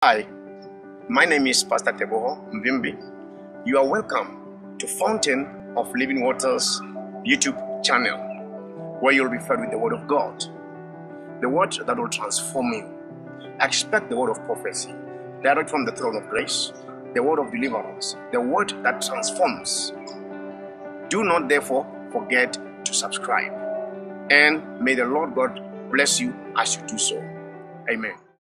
Hi, my name is Pastor Teboho Mvimbi. You are welcome to Fountain of Living Waters YouTube channel, where you'll be fed with the Word of God, the Word that will transform you. Expect the Word of prophecy, direct from the throne of grace, the Word of deliverance, the Word that transforms. Do not therefore forget to subscribe, and may the Lord God bless you as you do so. Amen.